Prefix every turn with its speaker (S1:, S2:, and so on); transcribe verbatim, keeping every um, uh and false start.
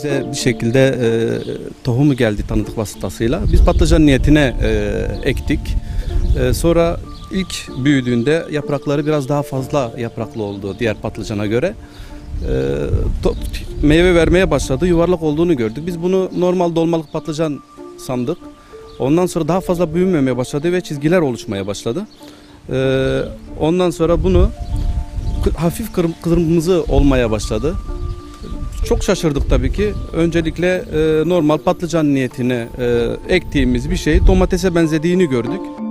S1: bize bir şekilde e, tohumu geldi tanıdık vasıtasıyla. Biz patlıcan niyetine e, ektik. E, sonra ilk büyüdüğünde yaprakları biraz daha fazla yapraklı oldu diğer patlıcana göre. E, to, meyve vermeye başladı, yuvarlak olduğunu gördük. Biz bunu normal dolmalık patlıcan sandık. Ondan sonra daha fazla büyümemeye başladı ve çizgiler oluşmaya başladı. E, ondan sonra bunu hafif kırmızı olmaya başladı. Çok şaşırdık tabii ki. Öncelikle e, normal patlıcan niyetine e, ektiğimiz bir şey domatese benzediğini gördük.